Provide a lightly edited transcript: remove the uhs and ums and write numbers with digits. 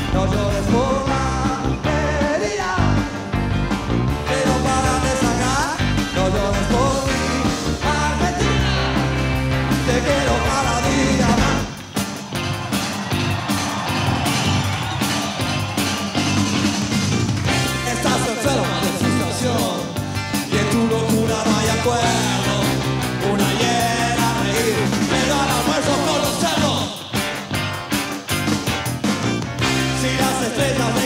no llores por la herida. Pero para de sangrar, no llores por mí, Argentina. Te quiero cada día más. Estás enferma de frustración y en tu locura no hay acuerdo. Una hiena a reír, pero al almuerzo con los cerdos. Si las estrellas